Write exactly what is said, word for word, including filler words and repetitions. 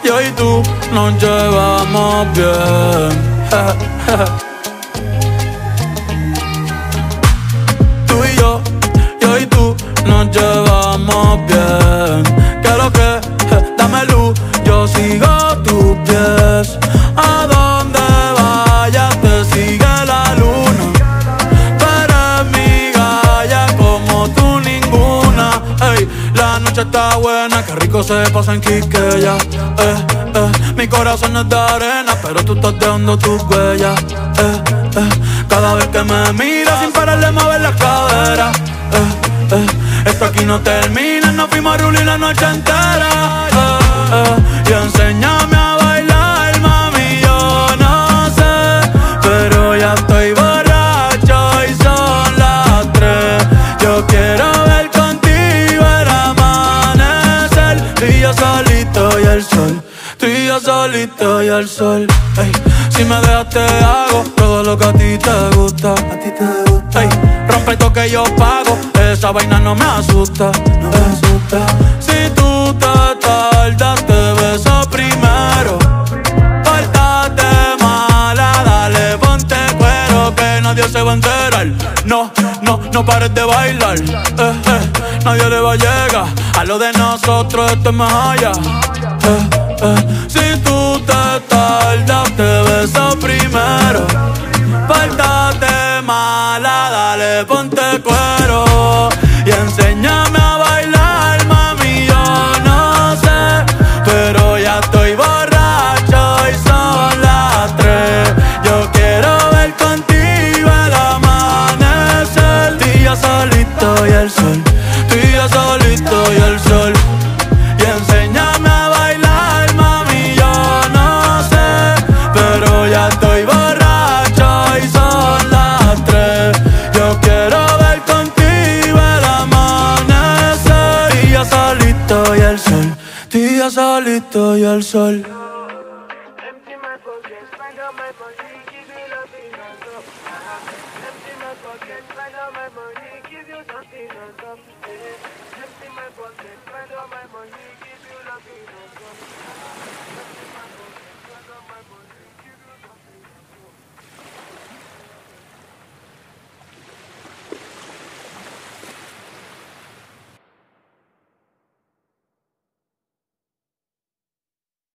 yo y tú nos llevamos bien. Tú y yo, yo y tú nos llevamos bien. ¿Qué lo que? Dame luz, yo sigo tus pies. A donde vayas te sigue la luna. Tú eres mi galla como tú ninguna. Ey, la noche está buena, qué rico se pasa en Quiqueya. Eh, eh, mi corazón no es de arena, pero tú estás dejando tus huellas. Eh, eh, cada vez que me miras sin parar de mover la cadera. Eh, eh, esto aquí no termina, nos fuimos a rulir la noche entera. Eh, eh, y enséñame a bailar, mami, yo no sé, pero ya estoy borracho y son las tres. Yo quiero ver contigo el amanecer, tú y yo solito y el sol, tú y yo solito y el sol. Ey, si me dejas te hago todo lo que a ti te gusta, a ti te gusta. Ey, rompe esto que yo pago, esa vaina no me asusta, no me asusta. Si tú te tardas te beso primero. Pórtate mala, dale ponte cuero que nadie se va a enterar. No, no, no pares de bailar. Eh, eh, nadie le va a llegar a lo de nosotros, esto es más allá. Eh, eh, si tú te tardas te beso primero. Pórtate mala, dale ponte cuero y enséñame a bailar, mami, yo no sé, pero ya estoy borracho y son las tres. Yo quiero ver contigo el amanecer, tú y yo solito y el sol, tú y yo solito y el sol. Y enséñame a bailar, mami, yo no sé, pero ya estoy borracho y son las tres. Yo quiero ver contigo el amanecer, tú y yo solito y el sol, tú y yo solito y el sol. Empty my pocket, spend all my money, give you nothing on top.